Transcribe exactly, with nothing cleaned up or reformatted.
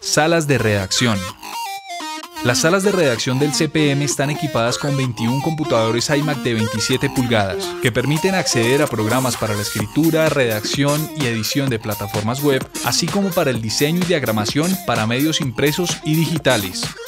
Salas de redacción. Las salas de redacción del C P M están equipadas con veintiún computadores iMac de veintisiete pulgadas, que permiten acceder a programas para la escritura, redacción y edición de plataformas web, así como para el diseño y diagramación para medios impresos y digitales.